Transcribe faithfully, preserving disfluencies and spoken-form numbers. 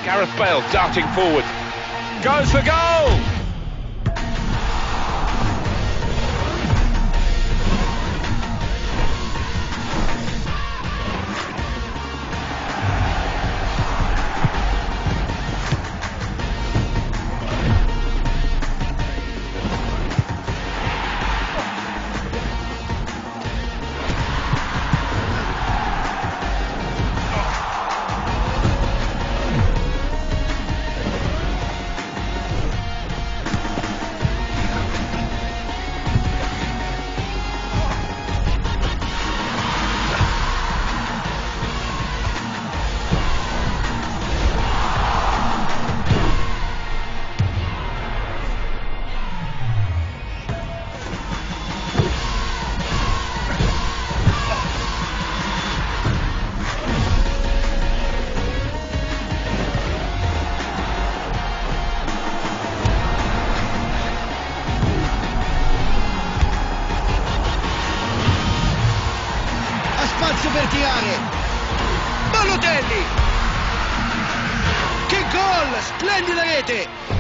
Gareth Bale darting forward. Goes for goal! Spazio per tirare. Balotelli! Che gol! Splendida rete!